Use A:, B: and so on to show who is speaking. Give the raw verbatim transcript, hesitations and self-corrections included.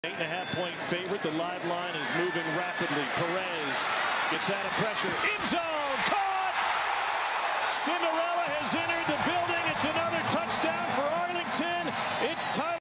A: Eight and a half point favorite. The live line is moving rapidly. Perez gets out of pressure. In zone.